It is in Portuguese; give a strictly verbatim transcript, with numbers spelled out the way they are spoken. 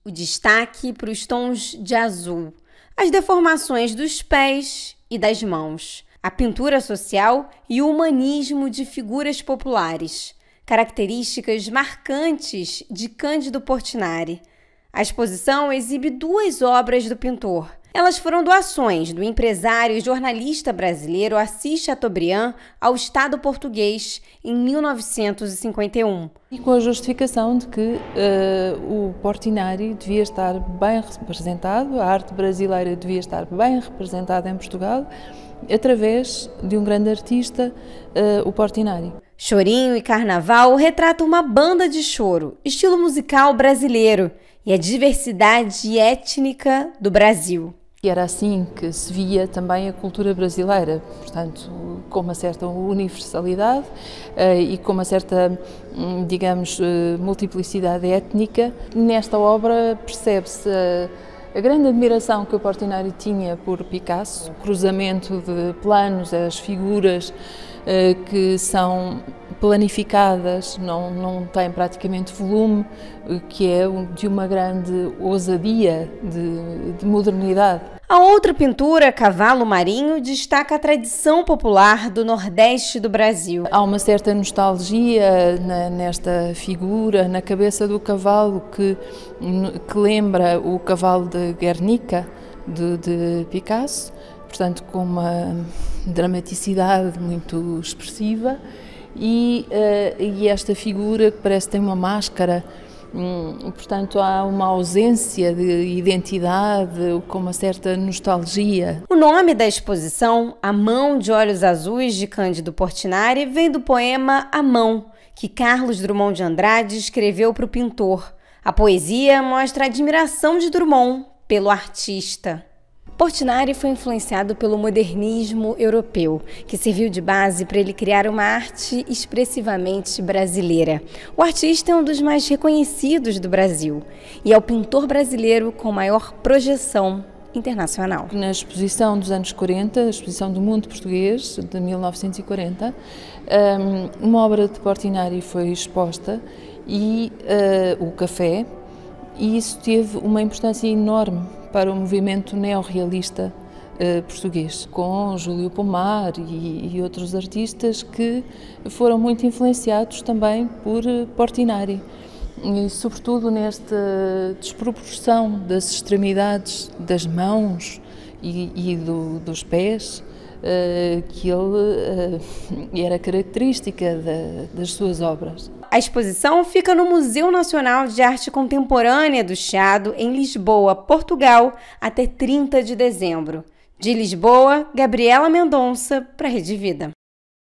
O destaque para os tons de azul, as deformações dos pés e das mãos, a pintura social e o humanismo de figuras populares, características marcantes de Cândido Portinari. A exposição exibe duas obras do pintor. Elas foram doações do empresário e jornalista brasileiro Assis Chateaubriand ao Estado português em mil novecentos e cinquenta e um. E com a justificação de que uh, o Portinari devia estar bem representado, a arte brasileira devia estar bem representada em Portugal, através de um grande artista, uh, o Portinari. Chorinho e Carnaval retratam uma banda de choro, estilo musical brasileiro, e a diversidade étnica do Brasil. E era assim que se via também a cultura brasileira, portanto, com uma certa universalidade uh, e com uma certa, digamos, uh, multiplicidade étnica. Nesta obra percebe-se uh, a grande admiração que o Portinari tinha por Picasso, o cruzamento de planos, as figuras uh, que são planificadas, não, não têm praticamente volume, que é de uma grande ousadia de, de modernidade. A outra pintura, Cavalo Marinho, destaca a tradição popular do Nordeste do Brasil. Há uma certa nostalgia na, nesta figura, na cabeça do cavalo, que, que lembra o cavalo de Guernica, de, de Picasso, portanto com uma dramaticidade muito expressiva. E, uh, e esta figura que parece que tem uma máscara, hum, portanto há uma ausência de identidade, com uma certa nostalgia. O nome da exposição, A Mão de Olhos Azuis, de Cândido Portinari, vem do poema A Mão, que Carlos Drummond de Andrade escreveu para o pintor. A poesia mostra a admiração de Drummond pelo artista. Portinari foi influenciado pelo modernismo europeu, que serviu de base para ele criar uma arte expressivamente brasileira. O artista é um dos mais reconhecidos do Brasil e é o pintor brasileiro com maior projeção internacional. Na exposição dos anos quarenta, a exposição do Mundo Português, de mil novecentos e quarenta, uma obra de Portinari foi exposta, e uh, o Café, e isso teve uma importância enorme para o movimento neorrealista uh, português, com Júlio Pomar e, e outros artistas que foram muito influenciados também por uh, Portinari, e sobretudo nesta desproporção das extremidades das mãos e, e do, dos pés, uh, que ele uh, era característica da, das suas obras. A exposição fica no Museu Nacional de Arte Contemporânea do Chiado, em Lisboa, Portugal, até trinta de dezembro. De Lisboa, Gabriela Mendonça, para a Rede Vida.